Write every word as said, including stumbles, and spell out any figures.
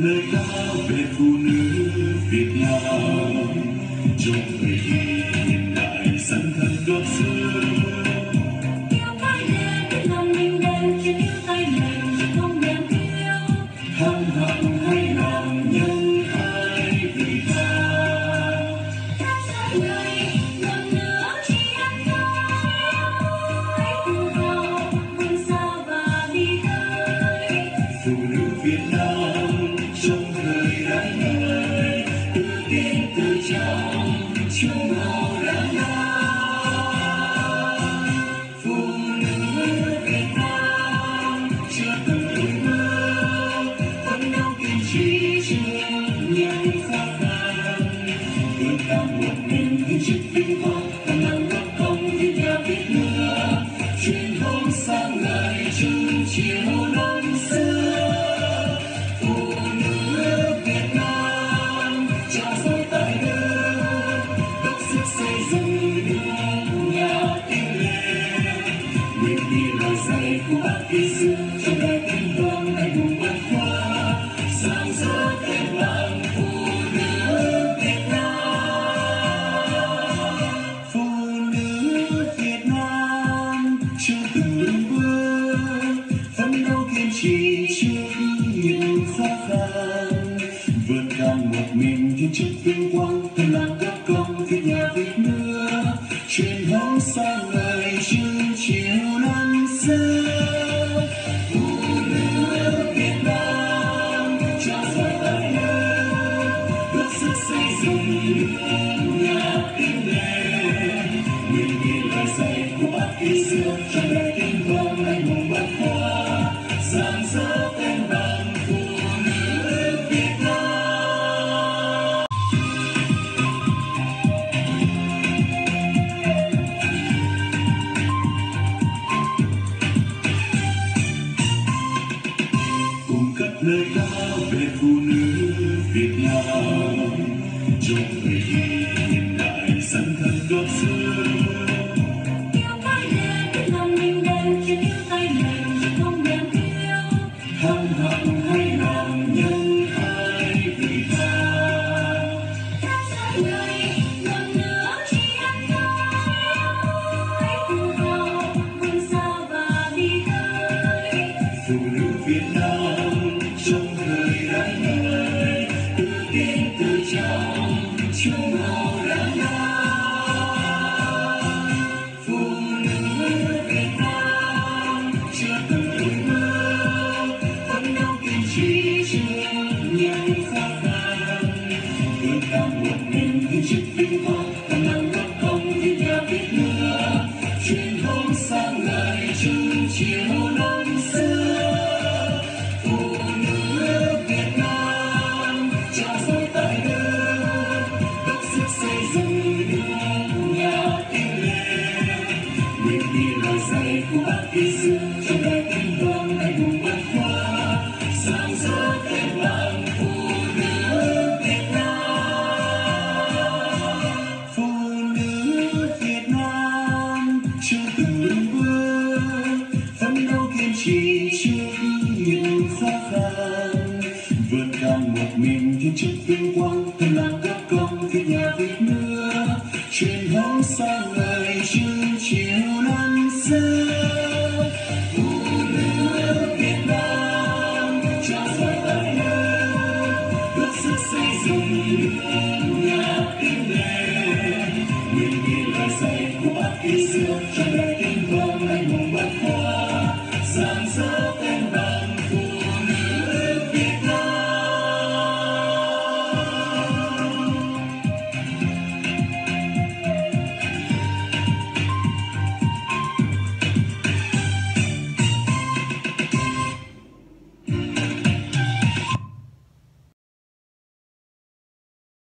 lời ca về phụ nữ Việt Nam trong thời kỳ hiện đại sẵn thân góp xưa. Yêu cái đẹp biết lòng mình đẹp, chỉ yêu tay mình chứ không đem yêu. Hăng hặng hay làm nhân ai vì ta. Tháng sáu này lần nữa chỉ anh thôi. Hãy cùng vào vươn xa và đi tới. Phụ nữ Việt Nam trong thời đại này tự tin tự trọng chung hào đảm đang. Phụ nữ Việt Nam chưa từng lùi bước, phấn đấu kiên trì trước những khó khăn, vươn cao một mình như chiếc vinh quang thầm lặng góp công vì nhà Việt nữa. Truyền thống sáng ngời chung chiều năm xưa. Phụ nữ Việt Nam trao dồi tài đức, góp sức xây dựng nước nhà tiếng lên. Nguyện ghi lời dạy của bác khi xưa trong đời tiếng vang anh hùng vượt qua, sáng gió tên vang phụ nữ Việt Nam. Phụ nữ Việt Nam chưa từng lùi bước, phấn đấu kiên trì trước những khó khăn, vươn cao một mình thiên chức vinh quang thầm lặng góp công vì nhà Việt nước. Truyền thống sáng ngời chương chiều năm xưa. Phụ nữ Việt Nam trao dồi tài đức, góp sức xây dựng nước nhà tiếng lên. Nguyện ghi lời dạy của bác khi xưa trong đời tiếng vang anh hùng vượt qua, sáng gió tên vang phụ nữ Việt Nam. Cùng cất lời ca về phụ nữ Việt Nam trong thời kỳ hiện đại sẵn thân góp xưa. Yêu cái đẹp biết lòng mình đẹp, chỉ yêu tay mình chứ không đem yêu. Hăng hặng hay làm nhân ai vì ta. Tháng sáu này lần nữa chỉ anh thôi. Hãy cùng vào vươn xa và đi tới. Phụ nữ Việt Nam trong thời đại này tự tin tự trọng chung hào đảm đang. Phụ nữ Việt Nam chưa từng lùi bước, phấn đấu kiên trì trước những khó khăn, vươn cao một mình như chiếc vinh quang thầm lặng góp công vì nhà Việt nước. Truyền thống sáng ngời chung chiều năm xưa. Phụ nữ Việt Nam trao dồi tài đức, góp sức xây dựng nước nhà tiếng lên. Nguyện ghi lời dạy của bác khi xưa trong đời tiếng vang anh hùng vượt qua, sáng gió tên vang phụ nữ Việt Nam. Phụ nữ Việt Nam chưa từng lùi bước, phấn đấu kiên trì trước những khó khăn, vươn cao một mình thiên chức vinh quang thầm lặng góp công vì nhà Việt nước. Truyền thống sáng ngời chương chiều năm xưa. Phụ nữ Việt Nam trao dồi tài đức, góp sức xây dựng nước nhà tiếng lên. Nguyện ghi lời dạy của bác khi xưa trong đời tiếng vang anh hùng vượt qua, sáng gió